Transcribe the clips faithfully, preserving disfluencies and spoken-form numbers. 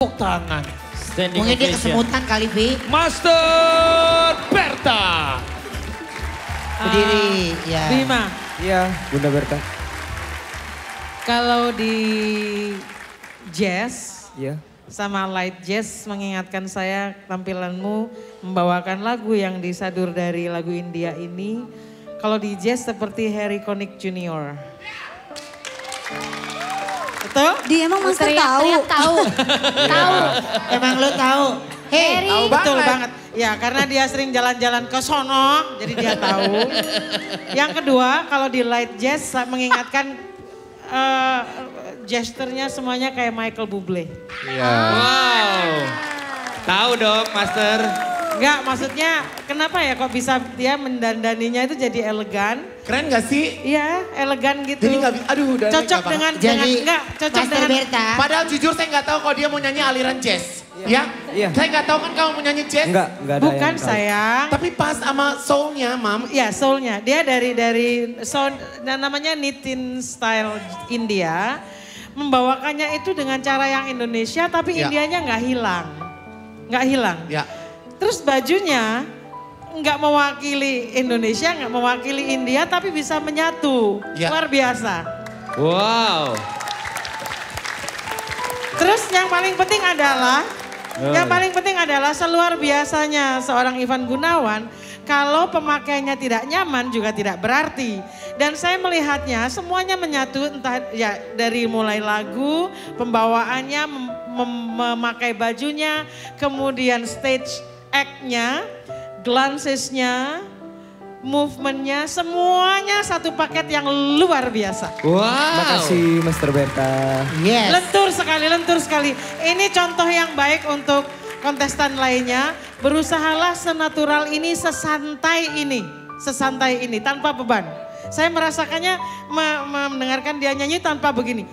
tepuk tangan. Standing Mungkin dia ovation. kesemutan kali, Bi. Master Berta. Berdiri, ya. Bima, Iya, Bunda Berta. kalau di jazz Iya. sama light jazz mengingatkan saya tampilanmu membawakan lagu yang disadur dari lagu India ini. Kalau di jazz seperti Harry Connick Junior Betul? Dia emang Master tahu. Teriak-teriak tahu. Tahu. Emang lu tahu? Hei, Harry. Betul banget. Ya karena dia sering jalan-jalan ke sono, jadi dia tahu. Yang kedua, kalau di light jazz mengingatkan uh, gesturnya semuanya kayak Michael Bublé. Iya. Wow. Tahu dong, Master. Enggak, maksudnya kenapa ya kok bisa dia mendandaninya itu jadi elegan? Keren gak sih? Iya, elegan gitu. Jadi gak, aduh udah cocok gak dengan, banget. dengan Jadi, enggak, cocok Master dengan. Berta. Padahal jujur saya gak tahu kalau dia mau nyanyi aliran jazz. Ya? Iya. Saya gak tahu kan kamu mau nyanyi jazz. Enggak, enggak ada Bukan yang tahu. sayang. Tapi pas sama soulnya, Mam. Ya soulnya, dia dari dari sound dan namanya Nitin Style India, membawakannya itu dengan cara yang Indonesia tapi Ya. Indianya nggak hilang, nggak hilang. Ya. Terus bajunya nggak mewakili Indonesia, nggak mewakili India tapi bisa menyatu, Ya. luar biasa. Wow. Terus yang paling penting adalah, Oh. yang paling penting adalah seluar biasanya seorang Ivan Gunawan, kalau pemakaiannya tidak nyaman juga tidak berarti. Dan saya melihatnya semuanya menyatu entah ya dari mulai lagu, pembawaannya, mem mem- memakai bajunya, kemudian stage act-nya, glances-nya, movement-nya, semuanya satu paket yang luar biasa. Wow. Makasih Master Berta. Yes. Lentur sekali, lentur sekali. Ini contoh yang baik untuk kontestan lainnya. Berusahalah senatural ini, sesantai ini. Sesantai ini, tanpa beban. Saya merasakannya me- me- mendengarkan dia nyanyi tanpa begini.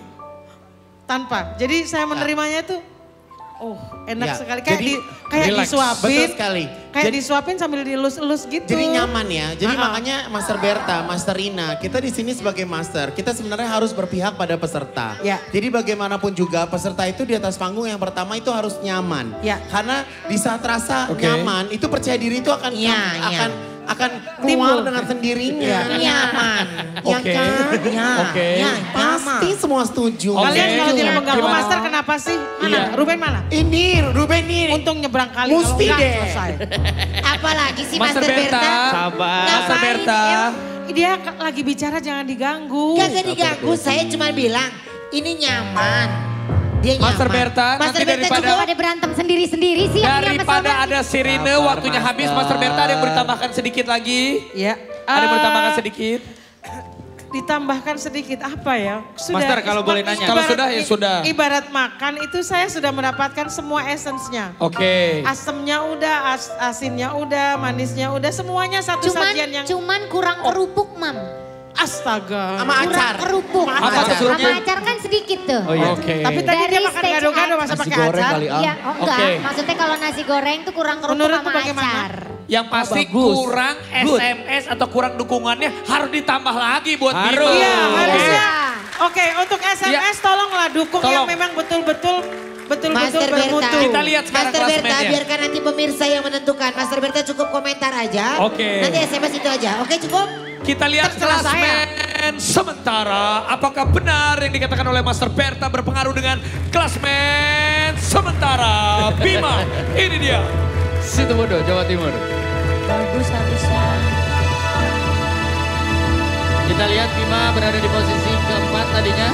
Tanpa. Jadi saya menerimanya itu, oh enak Ya, sekali. Kayak, jadi di, kayak relax. disuapin. Betul sekali. Kayak Jadi- disuapin sambil dielus-elus gitu. Jadi nyaman ya. Jadi Ha-ha. makanya Master Berta, Master Rina, kita di sini sebagai master, kita sebenarnya harus berpihak pada peserta. Ya. Jadi bagaimanapun juga peserta itu di atas panggung yang pertama itu harus nyaman. Ya. Karena di saat rasa Oke. nyaman, itu percaya diri itu akan Ya, akan ya. akan Timbul. keluar dengan sendirinya. Ya. Nyaman. Ya Oke. kan? Ya, Oke. ya, Pasti nyaman. semua setuju. Kalian Oke. kalau tidak mengganggu Gimana? master kenapa sih? Mana? Iya. Ruben mana? Ini Ruben ini. Untung nyebrang kali. Mesti kalau enggak, deh. selesai. Apalagi sih Master Master Berta. Berta. Sabar. Ngapain Master Berta. dia? Dia k- lagi bicara jangan diganggu. Kagak diganggu, saya cuma bilang ini nyaman. Dia nyaman. Master Berta, Master nanti Berta daripada- juga Pada berantem sendiri-sendiri sih. yang punya Daripada pesona. ada sirine Sabar, waktunya Master. habis, Master Berta ada yang mau ditambahkan sedikit lagi? Ya. Ada yang mau Eh, ditambahkan sedikit? Ditambahkan sedikit apa ya? Master, kalau boleh nanya. Kalau sudah, ya i- sudah. Ibarat makan itu saya sudah mendapatkan semua essence-nya. Oke. Asemnya udah, as- asinnya udah, manisnya udah, semuanya satu Cuman, sajian yang cuman kurang kerupuk, Mam. astaga. Sama Kurang acar. kerupuk. Apa tuh Sama kerupuk? acar kan sedikit tuh. Oh iya. Oke. Tapi tadi dia Dari makan stage gado-gado act. masa Nasi pakai goreng acar. kali, ah. Iya, oh enggak. Oke. Maksudnya kalau nasi goreng tuh kurang kerupuk Menurutmu sama bagaimana? acar. Yang pasti bagus. kurang Good. S M S atau kurang dukungannya harus ditambah lagi buat Harus. Bima. Iya, Oke. harusnya. Oke, untuk S M S tolonglah dukung yang Tolong. memang betul-betul betul-betul Master Berta. bermutu. Kita lihat sekarang Master Berta, klasemennya. biarkan nanti pemirsa yang menentukan. Master Berta cukup komentar aja. Oke. Nanti S M S itu aja. Oke cukup? Kita lihat Terserah klasmen sementara. Apakah benar yang dikatakan oleh Master Berta berpengaruh dengan klasmen sementara? Bima, ini dia. Situbondo, Jawa Timur. Bagus harusnya. Kita lihat Bima berada di posisi keempat tadinya.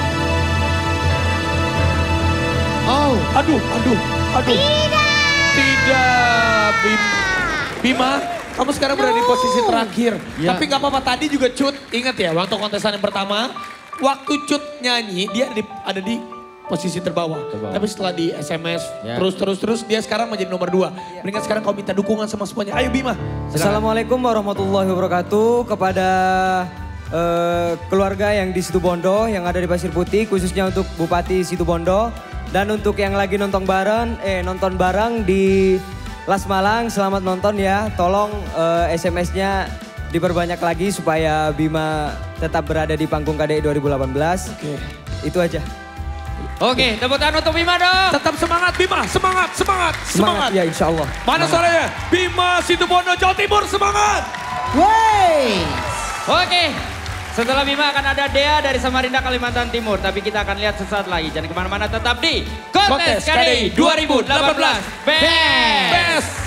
Oh, Aduh, aduh, aduh. Tidak. Bima. Bima, kamu sekarang berada di posisi terakhir. Ya. Tapi gak apa-apa, tadi juga Cut. Ingat ya, waktu kontestan yang pertama. Waktu Cut nyanyi, dia ada di, ada di posisi terbawah. Terbawah. Tapi setelah di S M S, Ya. terus, terus, terus. Dia sekarang menjadi nomor dua. Mendingan sekarang kau minta dukungan sama semuanya. Ayo Bima. Assalamualaikum warahmatullahi wabarakatuh kepada eh, keluarga yang di Situbondo, yang ada di Pasir Putih, khususnya untuk Bupati Situbondo. Dan untuk yang lagi nonton bareng, eh nonton bareng di Las Malang, selamat nonton ya. Tolong eh, S M S-nya diperbanyak lagi supaya Bima tetap berada di panggung K D I dua ribu delapan belas. Oke. Itu aja. Oke, tepuk tangan untuk Bima dong. Tetap semangat Bima, semangat, semangat, semangat. Ya insya Allah. Mana suaranya? Bima Situbondo Jawa Timur, semangat. Wey. Oke, setelah Bima akan ada Dea dari Samarinda, Kalimantan Timur. Tapi kita akan lihat sesaat lagi. Jangan kemana-mana, tetap di Kontes K D I dua ribu delapan belas. Best. Best.